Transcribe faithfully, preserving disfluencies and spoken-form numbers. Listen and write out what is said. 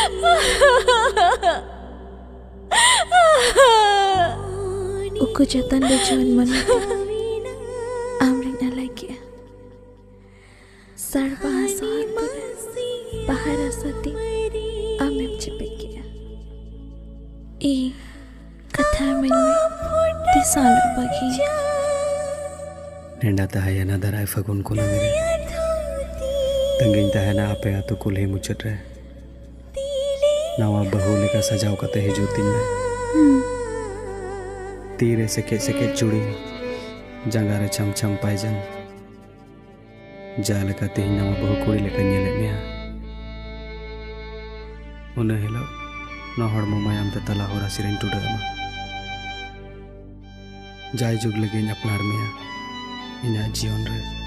Uku jatan bejuan mana amring alagi sar bahasa harpura bahara sati amem cepek i kata menme tisal bagi Nenda tahayana darai fagun kula mere tenging tahana ape atu kulhi mucet re nawa bahu leka sajau kate hijutin me तीरे सेके सेके चूड़ी जंगारे छम छम poison जाल का तेही नवा बहु कुड़ी लेकर नेले मिया उन्हें हिलो नहर मुमायम ते तला होरा सिरेन टुडमा जाय जुग लगे अपनार मिया इना जीवन रे